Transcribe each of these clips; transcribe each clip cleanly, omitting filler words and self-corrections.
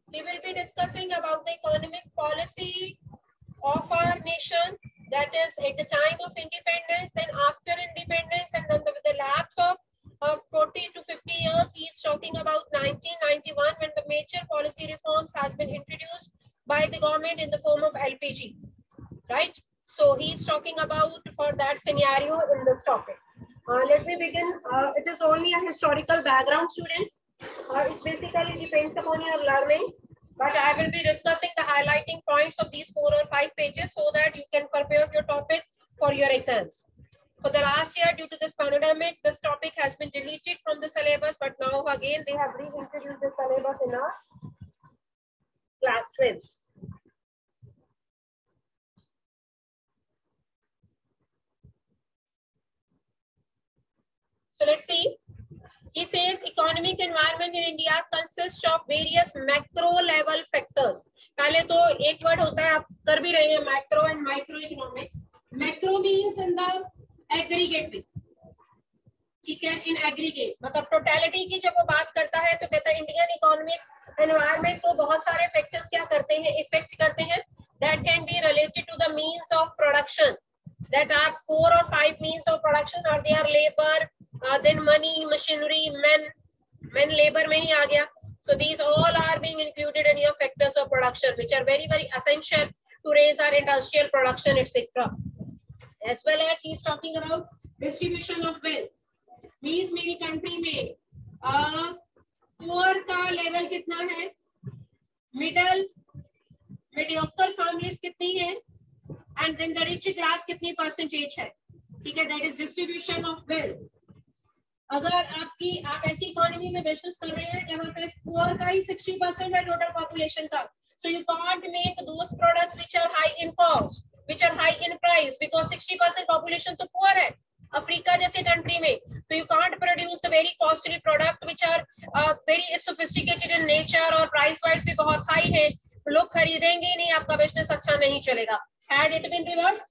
We will be discussing about the economic policy of our nation, that is at the time of independence, then after independence, and then with the lapse of 40 to 50 years. He is talking about 1991 when the major policy reforms has been introduced by the government in the form of LPG, right? So he is talking about for that scenario in this topic. Let me begin. It is only a historical background, students. It basically depends upon your learning. But I will be discussing the highlighting points of these 4 or 5 pages so that you can prepare your topic for your exams. For the last year, due to this pandemic, this topic has been deleted from the syllabus, but now again they have reintroduced the syllabus in our class 12. So let's see. He says economic environment in India consists of various macro level factors. पहले तो एक word होता है, आप कर भी रहे हैं, macro and microeconomics. Macro means in the aggregate way, ठीक है, in aggregate मतलब totality की जब वो बात करता है तो कहता है इंडियन इकोनॉमिक एनवायरनमेंट को बहुत सारे फैक्टर्स क्या करते हैं, इफेक्ट करते हैं. That can be related to the means of production. That are 4 or 5 means of production are there: labor, then money, machinery, men labor में ही आ गया. So these all are being included in your factors of production, which are very very essential to raise our industrial production, etc. As well as he is talking about distribution of wealth. Means मेरी country में poor का level कितना है, middle mediocre families कितनी है, and then the rich class कितनी percentage है, ठीक है. That is distribution of wealth. अगर आप ऐसी इकोनॉमी में बिजनेस कर रहे हैं जहाँ पे पुअर का ही 60% है टोटल पॉपुलेशन का, so you can't make those products which are high in cost, which are high in price, because 60% population तो पुअर है अफ्रीका जैसे कंट्री में. तो you can't produce the very costly product which are very sophisticated in nature और price wise भी बहुत high है, लोग खरीदेंगे नहीं, आपका बिजनेस अच्छा नहीं चलेगा. Had it been reverse,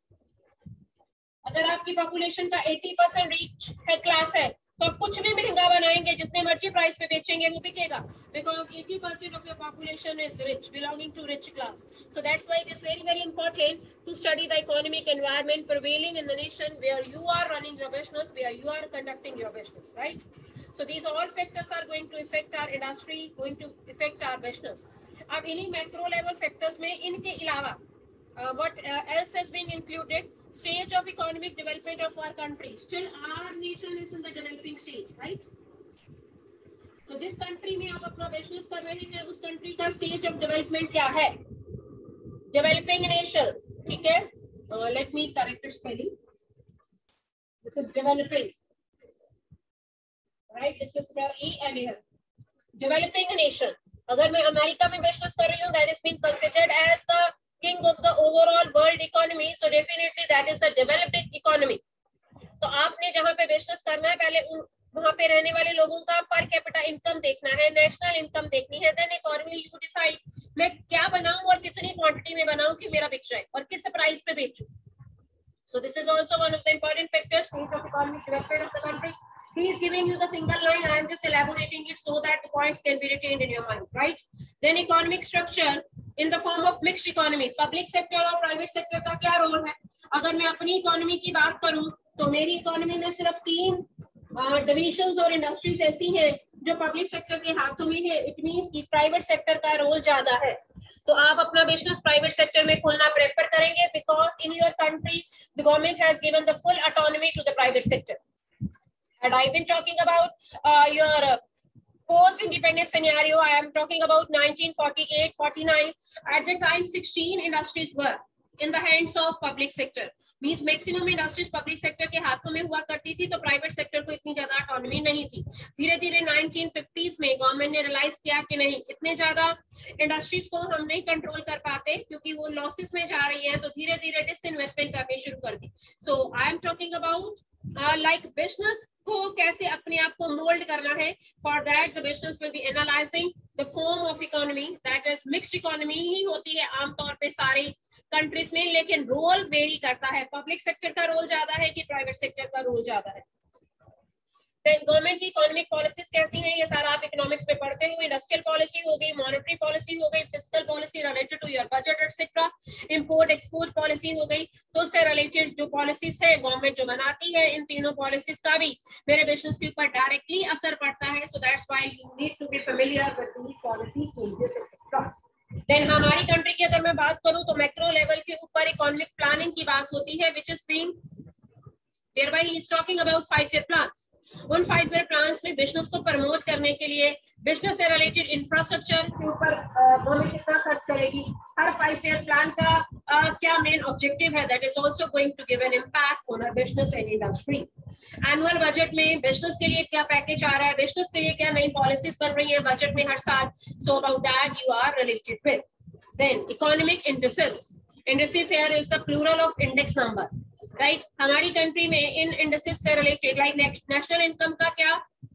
अगर आपकी पॉपुलेशन का 80% रिच है क्लास है तो आप कुछ भी महंगा बनाएंगे, जितने मर्जी प्राइस पे बेचेंगे वो बिकेगा, because 80% of your population is rich, belonging to rich class. So that's why it is very very important to study the economic environment prevailing in the nation where you are running your business, where you are conducting your business, right? So these all factors are going to affect our industry, going to affect our business. अब इन्हीं macro level factors में इनके अलावा what else has been included? Stage of economic development of our country. Still our nation is in the developing stage, right? तो जिस country में आप अपना बिजनेस कर रहे हैं उस कंट्री का स्टेज ऑफ डेवलपमेंट क्या है, डेवलपिंग नेशन, ठीक है. Let me correct it spelling. This is developing, right, this is ENL, developing nation. अगर मैं अमेरिका में बिजनेस कर रही हूँ, that is been considered as the king of the overall world economy, so definitely that is a developing economy. तो आपने जहाँ पे बिजनेस करना है पहले वहाँ पे रहने वाले लोगों का पर कैपिटा इनकम देखना है, नेशनल इनकम देखनी है, देन अकॉर्डिंगली यू डिसाइड मैं क्या बनाऊं और कितनी क्वांटिटी में बनाऊं कि मेरा बिक जाए और किस प्राइस पे बेचूं. So this is also one of the important factors in the economic development of the country. He is giving you the single line, I am just elaborating it so that the points can be retained in your mind, right? Then economic structure in the form of mixed economy. Public sector और private sector का क्या role है? अगर मैं अपनी economy की बात करूं तो मेरी इकोनॉमी में सिर्फ 3 डिविजन्स और इंडस्ट्रीज ऐसी हैं जो पब्लिक सेक्टर के हाथों में है. इट मींस कि प्राइवेट सेक्टर का रोल ज्यादा है. तो आप अपना बिजनेस प्राइवेट सेक्टर में खोलना प्रेफर करेंगे because in your country the government has given the full autonomy to the private sector. And I've been talking about your post-independence scenario. I am talking about 1948-49. At the time, 16 industries were in the hands of public sector. Means maximum industries public sector के हाथों में हुआ करती थी, तो private sector को इतनी ज्यादा ऑटोनॉमी नहीं थी. धीरे धीरे 1950s में गवर्नमेंट ने रियलाइज किया कि नहीं, इतने ज्यादा इंडस्ट्रीज को हम नहीं कंट्रोल कर पाते क्योंकि वो लॉसेस में जा रही है, तो धीरे धीरे डिसइन्वेस्टमेंट करनी शुरू कर दी. So I am talking about like business को कैसे अपने आप को मोल्ड करना है. For that the business will be analyzing the form of economy, that is mixed economy ही होती है आमतौर पे सारी कंट्रीज में, लेकिन रोल वेरी करता है. पब्लिक सेक्टर का रोल ज्यादा है कि प्राइवेट सेक्टर का रोल ज्यादा है. गवर्नमेंट की इकोनॉमिक पॉलिसीज कैसी हैं, ये सारा आप इकोनॉमिक्स में पढ़ करते हुए इंडस्ट्रियल पॉलिसी हो गई, मॉनेटरी पॉलिसी हो गई, fiscal policy related to your budget etcetera, import export policy हो गई, तो उससे रिलेटेड जो पॉलिसीज है गवर्नमेंट जो बनाती है, इन तीनों पॉलिसीज का भी मेरे बिजनेस के ऊपर डायरेक्टली असर पड़ता है. So that's why you need to be familiar with these policy changes etcetera. Then हमारी कंट्री की अगर मैं बात करूं तो मैक्रो लेवल के ऊपर इकोनॉमिक प्लानिंग की बात होती है, which is being thereby he is talking about 5-year plans. उन 5-year plans में बिजनेस को प्रमोट करने के लिए बिजनेस से रिलेटेड इंफ्रास्ट्रक्चर के ऊपर गवर्नमेंट कितना खर्च करेगी, हर 5-year प्लान का क्या मेन ऑब्जेक्टिव है, that is also going to give an impact on our business and industry. Annual budget में बिजनेस के लिए क्या पैकेज आ रहा है, बिजनेस के लिए क्या नई पॉलिसीज बन रही है बजट में हर साल, so about that you are related with. Then economic indices. Indices here is the plural of index number, right. हमारी कंट्री में इन इंडिसेस से रिलेटेड लाइक नेशनल इनकम का क्या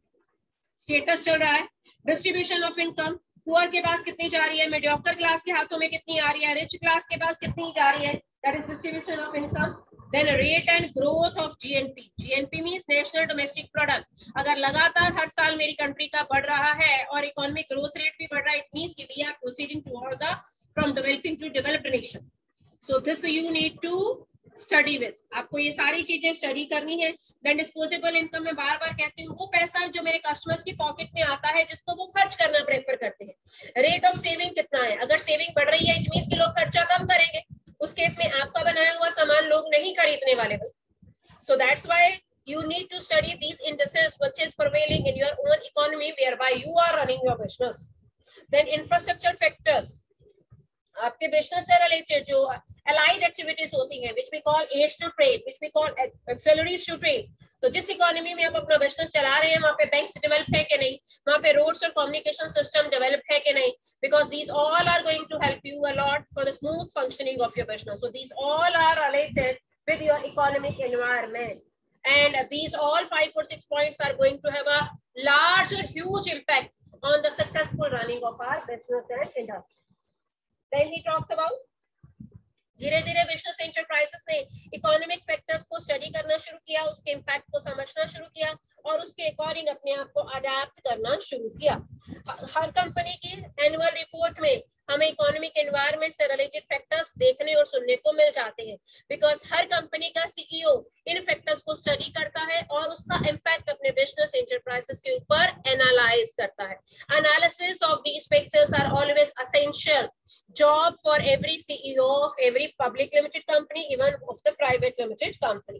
स्टेटस चल रहा है, डिस्ट्रीब्यूशन ऑफ इनकम, पुअर के पास कितनी जा रही है, मीडियोकर क्लास के हाथों में कितनी आ रही है, रिच क्लास के पास कितनी जा रही है, that is distribution of income. Then rate and growth of GNP. GNP means national domestic product. अगर लगातार हर साल मेरी कंट्री का बढ़ रहा है और इकोनॉमिक ग्रोथ रेट भी बढ़ रहा है, इट मींस कि we are proceeding toward the from developing to developed nation. So this you need to study with. आपको ये सारी चीजें स्टडी करनी है. देन डिस्पोजेबल इनकम में बार बार कहती हूँ वो पैसा जो मेरे कस्टमर्स की पॉकेट में आता है जिसको वो खर्च करना प्रेफर करते हैं. रेट ऑफ सेविंग कितना है, अगर सेविंग बढ़ रही है इट मींस कि लोग खर्चा कम करेंगे, उस केस में आपका बनाया हुआ सामान लोग नहीं खरीदने वाले भाई. So that's why you need to study these indices which is prevailing in your own economy whereby you are running your business. Then infrastructure factors. आपके बिजनेस से रिलेटेड जो allied activities होती हैं, which we call aids to trade, which we call auxiliaries to trade. तो जिस economy में आप अपना बिजनेस चला रहे हैं वहाँ पे बैंक्स डेवलप है कि नहीं, वहाँ पे रोड्स और कम्युनिकेशन सिस्टम डेवलप है कि नहीं, because these all are going to help you a lot for the smooth functioning of your business. So these all are related with your economic environment, and these all 5 or 6 points are going to have a large or huge impact on the successful running of our business and industry. Then he talks about धीरे धीरे business enterprises ने economic factors को study करना शुरू किया, उसके impact को समझना शुरू किया और उसके अकॉर्डिंग अपने आप को अडेप्ट करना शुरू किया. हर कंपनी की एनुअल रिपोर्ट में हमें इकोनॉमिक एनवायरनमेंट से रिलेटेड फैक्टर्स देखने और सुनने को मिल जाते हैं, बिकॉज हर कंपनी का सीईओ इन फैक्टर्स को स्टडी करता है और उसका इम्पैक्ट अपने बिजनेस एंटरप्राइजेस के ऊपर एनालाइज करता है. Analysis of these factors are always essential job for every CEO of every public limited company, even of the private limited company.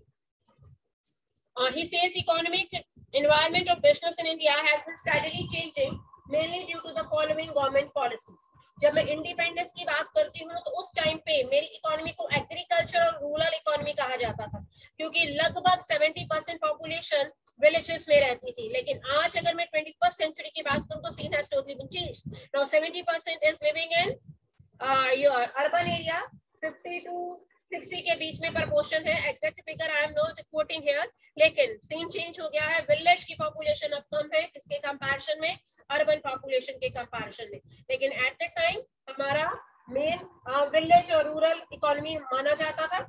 He says economic environment of business in India has been steadily changing mainly due to the following government policies. जब मैं independence की बात करती हूँ तो उस time पे मेरी इकोनॉमी को एग्रीकल्चर और रूरल इकोनॉमी कहा जाता था, क्योंकि लगभग 70% पॉपुलेशन विलेजेस में रहती थी. लेकिन आज अगर मैं 21st सेंचुरी की बात करूँ तो scene has totally been changed. Now 70% is living in your urban area, 50 to 60 के बीच में प्रपोर्शन है. Exact figure I am not quoting here, लेकिन सीन चेंज हो गया है. विलेज की पॉपुलेशन अब कम है किसके कंपैरिजन में, अर्बन पॉपुलेशन के कंपैरिजन में. लेकिन एट द टाइम हमारा मेन विलेज और रूरल इकोनॉमी माना जाता था.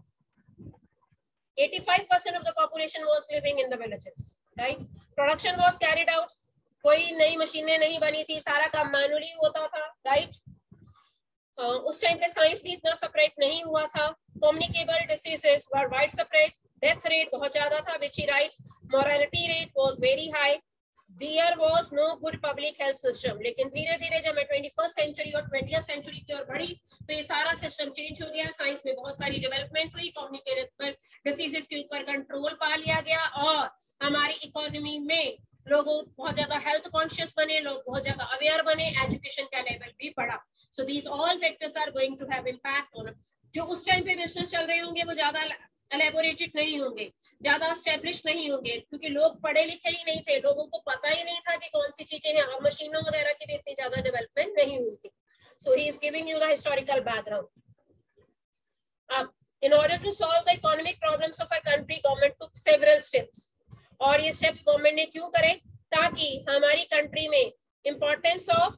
85% of the population was living in the villages, right? Production was carried out, कोई नई मशीनें नहीं बनी थी, सारा काम मैनुअली होता था, राइट? उस टाइम पे साइंस भी इतना सेपरेट नहीं हुआ था. Communicable diseases were wide spread, death rate बहुत ज्यादा था, which he writes, mortality rate was very high, there was no good public health system. लेकिन धीरे धीरे जब मैं 21st सेंचुरी और 20th सेंचुरी की ओर बढ़ी तो ये सारा सिस्टम चेंज हो गया. साइंस में बहुत सारी डेवलपमेंट हुई, कम्युनिकेबल डिसीजेस के ऊपर कंट्रोल पा लिया गया और हमारी इकोनॉमी में लोगों बहुत ज्यादा हेल्थ कॉन्शियस बने, लोग बहुत ज्यादा अवेयर बने, एजुकेशन का लेवल भी बढ़ा. So these all factors are going to have impact on. जो उस टाइम पे बिजनेस चल रहे होंगे वो ज्यादा एलेबोरेटेड नहीं होंगे, ज्यादा एस्टेब्लिश नहीं होंगे, क्योंकि लोग पढ़े लिखे ही नहीं थे, लोगों को पता ही नहीं था कि कौन सी चीजें हैं और मशीनों वगैरह की भी इतनी ज्यादा डेवलपमेंट नहीं हुई थी. So he is giving you the historical background. अब in order to solve the economic problems of our country, government took several steps. और ये स्टेप्स गवर्नमेंट ने क्यों करे, ताकि हमारी कंट्री में importance of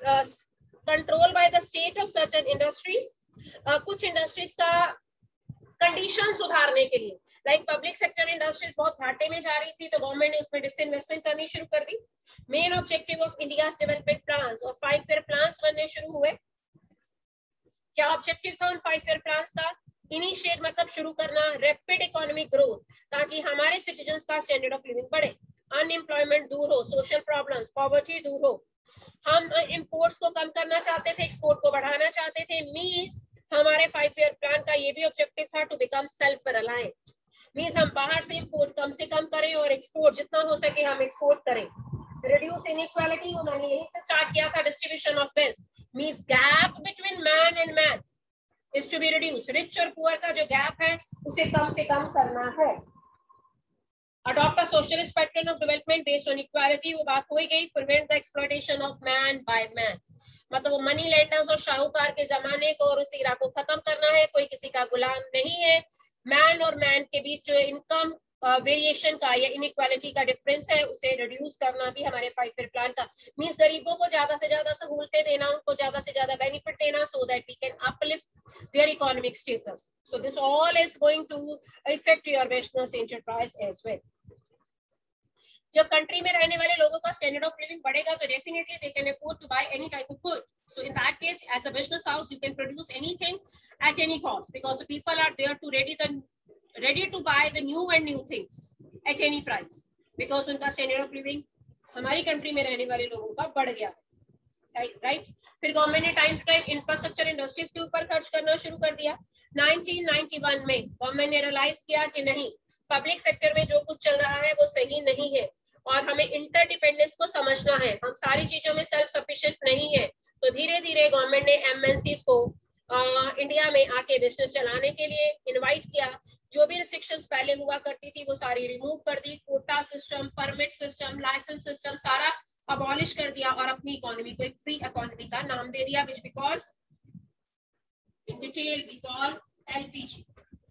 control by the state of certain industries, कुछ इंडस्ट्रीज का कंडीशन सुधारने के लिए। लाइक पब्लिक सेक्टर इंडस्ट्रीज बहुत घाटे में जा रही थी तो गवर्नमेंट ने उसमें डिसइन्वेस्टमेंट करनी शुरू कर दी। Main objective of India development plan और 5 ईयर प्लान बनने शुरू हुए। क्या ऑब्जेक्टिव था उन 5 ईयर प्लान का? इनिशिएट मतलब शुरू करना रैपिड इकोनॉमिक ग्रोथ ताकि हमारे सिटीजन्स का स्टैंडर्ड ऑफ लिविंग बढ़े, अनएम्प्लॉयमेंट दूर हो, सोशल प्रॉब्लम्स पॉवर्टी दूर हो। हम इंपोर्ट्स को कम करना चाहते थे, एक्सपोर्ट को बढ़ाना चाहते थे। मींस हमारे 5 ईयर प्लान का ये भी ऑब्जेक्टिव था to become self reliant. Means हम बाहर से इंपोर्ट कम से कम करें और एक्सपोर्ट जितना हो सके हम एक्सपोर्ट करें। रिड्यूस इनइक्वालिटी, उन्होंने यहीं से स्टार्ट किया था। Distribution of wealth means gap between man and man is to be reduce. Rich और पुअर का जो गैप है उसे कम से कम करना है। Adopt a socialist pattern of development based on equality, वो बात हो ही गई। Prevent the exploitation of man by man, मतलब वो मनी लेंडर्स और शाहूकार के जमाने को और उस इरा को खत्म करना है। कोई किसी का गुलाम नहीं है। मैन और मैन के बीच जो इनकम वेरिएशन का या इनइक्वालिटी का डिफरेंस है उसे रिड्यूस करना भी हमारे 5 ईयर प्लान का। मींस गरीबों को ज्यादा से ज्यादा सहूलतें देना, उनको ज्यादा से ज्यादा बेनिफिट देना so that we can uplift their economic status. So this all is going to effect your business enterprise as well. जब कंट्री में रहने वाले लोगों का स्टैंडर्ड ऑफ लिविंग बढ़ेगा तो definitely they can afford to buy any type of good. So in that case, as a business house, you can produce anything at any cost because the people are there to ready to buy the new and new things at any price because उनका standard of living हमारी country में रहने वाले लोगों का बढ़ गया है, राइट। फिर गवर्नमेंट ने time to time infrastructure industries के ऊपर खर्च करना शुरू कर दिया। 1991 में गवर्नमेंट ने रियलाइज किया कि नहीं, पब्लिक सेक्टर में जो कुछ चल रहा है वो सही नहीं है और हमें इंटरडिपेंडेंस को समझना है। हम सारी चीजों में सेल्फ सफिशिएंट नहीं है। तो धीरे धीरे गवर्नमेंट ने एमएनसीज को इंडिया में आके बिजनेस चलाने के लिए इनवाइट किया। जो भी रिस्ट्रिक्शंस पहले हुआ करती थी वो सारी रिमूव कर दी। Quota system, permit system, licence system सारा अबॉलिश कर दिया और अपनी इकोनॉमी को एक फ्री इकोनॉमी का नाम दे दिया, which we call in detail we call LPG.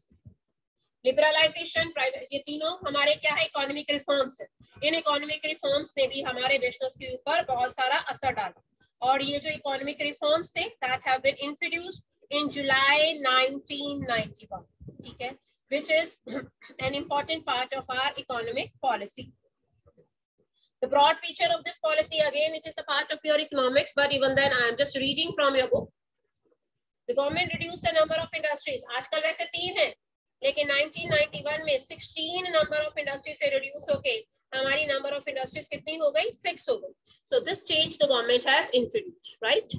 Liberalisation, private, ये तीनों हमारे क्या है, इकोनॉमिक रिफॉर्म्स है। इन इकोनॉमिक रिफॉर्म्स ने भी हमारे बिजनेस के ऊपर बहुत सारा असर डाला और ये जो इकोनॉमिक रिफॉर्म्स थे that have been introduced in July 1991, ठीक है, which is an important part of our economic policy. The broad feature of this policy, again it is a part of your economics, but even then I am just reading from your book. The government reduced the number of industries. आजकल वैसे 3 हैं लेकिन 1991 में 16 number of industry से reduce होके हमारी number of industries कितनी हो गई, 6 हो गई। So this change the government has introduced, right.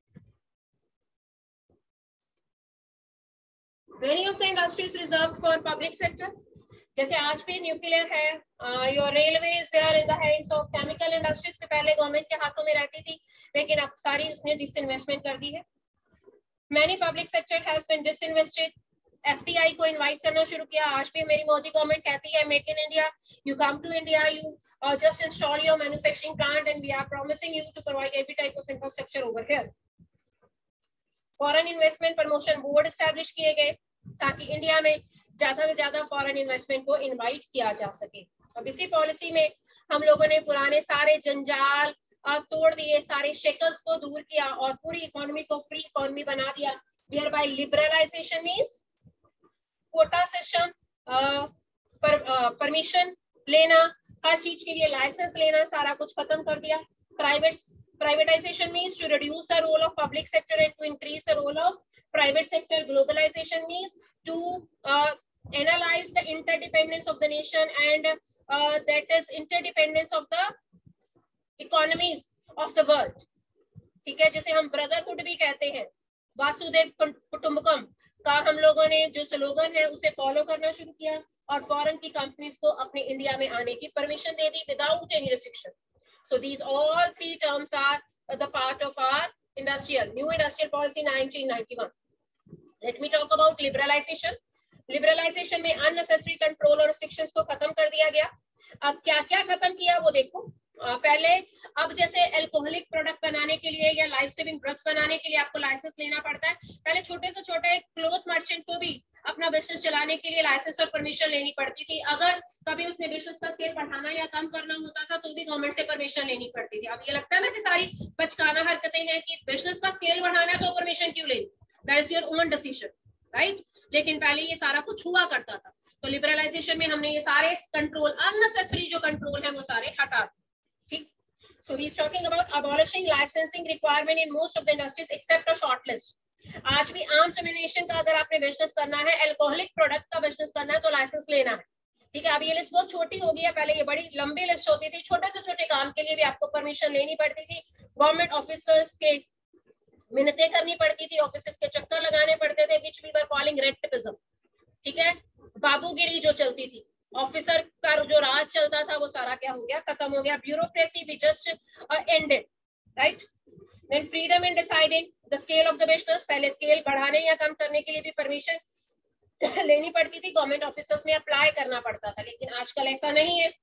Many of the industries reserved for public sector, जैसे आज भी न्यूक्लियर है, your railway is there in the hands of chemical industries पे पहले गवर्नमेंट के हाथों में रहती थी लेकिन अब सारी उसने डिसइन्वेस्टमेंट कर दी है। Many public sector has been disinvested. FDI को इनवाइट करना शुरू किया। आज भी मेरी मोदी गवर्नमेंट कहती है make in India, you come to India, you just install your manufacturing plant and we are promising you to provide every type of infrastructure over here. Foreign investment promotion board establish किए गए ताकि India में ज्यादा से ज्यादा foreign investment को invite किया जा सके। अब इसी पॉलिसी में हम लोगों ने पुराने सारे जंजाल तोड़ दिए, सारे शेकल्स को दूर किया और पूरी इकोनॉमी को फ्री इकोनॉमी बना दिया। Whereby liberalization means quota system, permission लेना, हर चीज के लिए लाइसेंस लेना, सारा कुछ खत्म कर दिया। Privatization means to reduce the role of public sector and to increase the role of private sector. Globalization means to analyze the interdependence of the nation and that is interdependence of the economies of the world, ठीक है। जैसे हम brotherhood भी कहते हैं, वासुदेव कुटुंबकम का हम लोगों ने जो स्लोगन है उसे फॉलो करना शुरू किया और फॉरेन की कंपनीज को अपने इंडिया में आने की परमिशन दे दी without any restriction. So these all 3 terms are the part of our new industrial policy 1991. Let me talk about liberalization. Liberalization में unnecessary control और restrictions को खत्म कर दिया गया। अब क्या क्या खत्म किया वो देखो। पहले अब जैसे अल्कोहलिक प्रोडक्ट बनाने के लिए या लाइफ सेविंग ड्रग्स बनाने के लिए आपको लाइसेंस लेना पड़ता है। पहले छोटे से छोटे क्लोथ मर्चेंट को भी अपना बिजनेस चलाने के लिए लाइसेंस और परमिशन लेनी पड़ती थी। अगर कभी उसने बिजनेस का स्केल बढ़ाना या कम करना होता था तो भी गवर्नमेंट से परमिशन लेनी पड़ती थी। अब ये लगता है ना कि सारी बचकाना हरकतें हैं कि बिजनेस का स्केल बढ़ाना है तो परमिशन क्यों लेनी, that is your own decision, right. लेकिन लेकिन पहले ये सारा कुछ हुआ करता था। तो लिबरलाइजेशन में हमने ये सारे कंट्रोल, अननेसेसरी जो कंट्रोल है वो सारे हटा दिए। ठीक, so he is talking about abolishing licensing requirement in most of the industries except a short list. आज भी आर्म्स एम्यूनिशन का अगर आपने बिजनेस करना है, अल्कोहलिक प्रोडक्ट का बिजनेस करना है तो लाइसेंस लेना है। ठीक है, अब ये लिस्ट बहुत छोटी हो गई है, पहले ये बड़ी लंबी लिस्ट होती थी। छोटे से छोटे काम के लिए भी आपको परमिशन लेनी पड़ती थी, गवर्नमेंट ऑफिसर्स के मिन्नतें करनी पड़ती थी, ऑफिसर्स के चक्कर लगाने पड़ते थे, which we were calling red tapism. ठीक है, बाबूगिरी जो चलती थी, ऑफिसर का जो राज चलता था वो सारा क्या हो गया, खत्म हो गया। ब्यूरोक्रेसी भी just ended, right. Then freedom in deciding the scale of the business, पहले स्केल बढ़ाने या कम करने के लिए भी परमिशन लेनी पड़ती थी, गवर्नमेंट ऑफिसर्स में अप्लाई करना पड़ता था, लेकिन आजकल ऐसा नहीं है।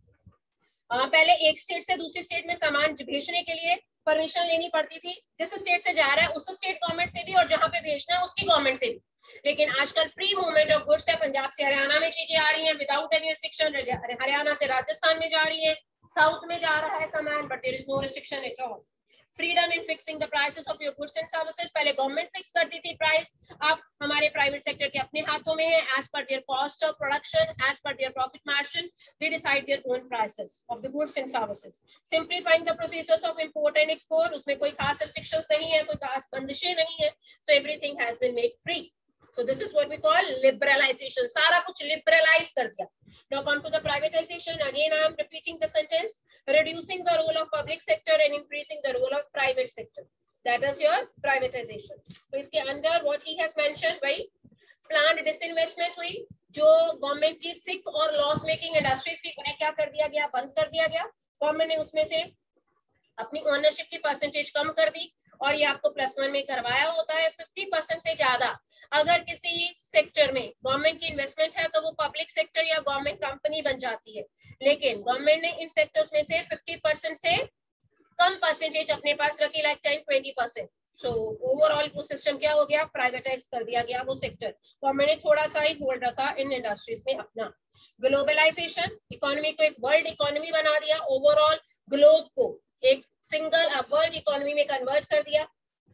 पहले एक स्टेट से दूसरी स्टेट में सामान भेजने के लिए परमिशन लेनी पड़ती थी, जिस स्टेट से जा रहा है उस स्टेट गवर्नमेंट से भी, और जहां पे भेजना है उसकी गवर्नमेंट से भी। लेकिन आजकल फ्री मूवमेंट ऑफ गुड्स है, पंजाब से हरियाणा में चीजें आ रही हैं विदाउट एनी रिस्ट्रिक्शन, हरियाणा से राजस्थान में जा रही है, साउथ में जा रहा है सामान, but there is no restriction at all. Freedom in fixing the prices of your goods and services, पहले गवर्नमेंट फिक्स करती थी प्राइस, अब हमारे प्राइवेट सेक्टर के अपने हाथों में है, as per their cost of production, as per their profit margin, they decide their own prices of the goods and services. Simplifying the processes of import and export, उसमें कोई खास रिस्ट्रिक्शंस नहीं है, कोई खास बंदिशें नहीं है, so everything has been made free. So this is what we call liberalization. सारा कुछ liberalize कर दिया. Now come to the privatization. Again, I am repeating the sentence. Reducing the role of public sector and increasing the role of private sector. That is your privatization. तो इसके अंदर what he has mentioned, भाई planned disinvestment हुई, जो government की सिक और loss making industries थी उन्हें क्या कर दिया गया, बंद कर दिया गया। गवर्नमेंट ने उसमें से अपनी ओनरशिप की परसेंटेज कम कर दी, और ये आपको +1 में करवाया होता है। 50% से ज्यादा अगर किसी सेक्टर में गवर्नमेंट की इन्वेस्टमेंट है तो वो पब्लिक सेक्टर या गवर्नमेंट कंपनी बन जाती है, लेकिन गवर्नमेंट ने इन सेक्टर्स में से 50% से कम परसेंटेज अपने पास रखी, लाइक 10-20%। सो ओवरऑल वो सिस्टम क्या हो गया, प्राइवेटाइज कर दिया गया वो सेक्टर। गवर्नमेंट ने थोड़ा सा ही होल्ड रखा इन इंडस्ट्रीज में अपना। ग्लोबलाइजेशन, इकोनॉमी को एक वर्ल्ड इकोनॉमी बना दिया, ओवरऑल ग्लोब को एक सिंगल वर्ल्ड इकोनॉमी में कन्वर्ट कर दिया।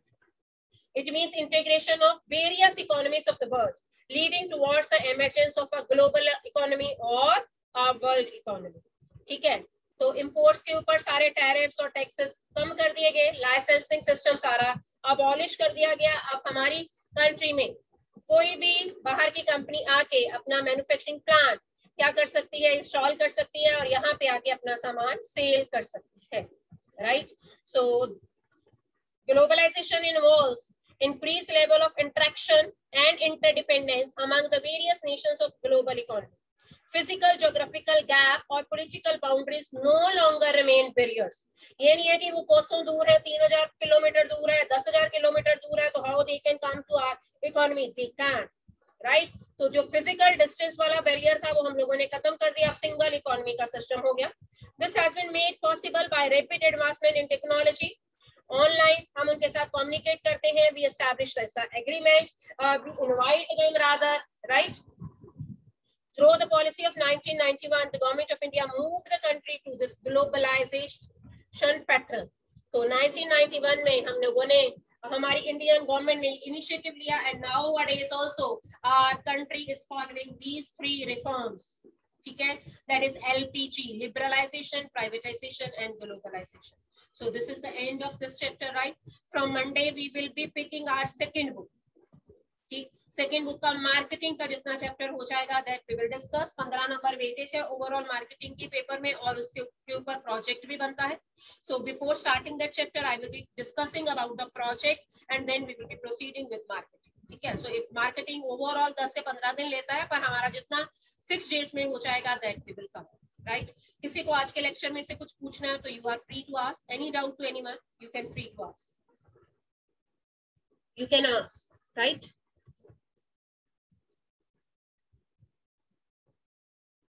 It means integration of various economies of the world leading towards the emergence of a global economy और अ वर्ल्ड इकोनॉमी। ठीक है, तो इंपोर्ट्स के ऊपर सारे टैरिफ्स और टैक्सेस कम कर दिए गए, लाइसेंसिंग सिस्टम सारा अबॉलिश कर दिया गया। अब हमारी कंट्री में कोई भी बाहर की कंपनी आके अपना मैन्युफैक्चरिंग प्लांट क्या कर सकती है, इंस्टॉल कर सकती है, और यहाँ पे आके अपना सामान सेल कर सकती है, right? So globalization involves increased level of interaction and interdependence among the various nations of global economy. Physical, geographical gap और political boundaries no longer remain barriers. ये नहीं है कि वो कोसों दूर है, 3000 किलोमीटर दूर है, 10,000 किलोमीटर दूर है, तो how they can come to our economy? They can't, right? तो जो physical distance वाला barrier था वो हम लोगों ने खत्म कर दिया, अब single economy का system हो गया। This has been made possible by rapid advancement in technology. Online हम उनके साथ communicate करते हैं, we establish the agreement, we invite them rather, right? Through the policy of 1991, the government of India moved the country to this globalization pattern. तो 1991 में हम लोगों ने, हमारी इंडियन गवर्नमेंट ने इनिशिएटिव लिया, and nowadays also our country is following these 3 reforms. ठीक है, that is LPG, liberalization, privatization and globalization. So this is the end of this chapter, right? From Monday we will be picking our second book. ठीक, second book का marketing का जितना chapter हो जाएगा that we will discuss. 15 number weightage है overall marketing की paper में, और उसके ऊपर प्रोजेक्ट भी बनता है। So before starting that chapter I will be discussing about the project and then we will be proceeding with marketing. ठीक है, सो मार्केटिंग ओवरऑल 10 से 15 दिन लेता है, पर हमारा जितना 6 डेज में हो जाएगा that we will cover, right? किसी को आज के लेक्चर में से कुछ पूछना है तो you are free to ask any doubt to anyone, you can free to ask, you can ask, right?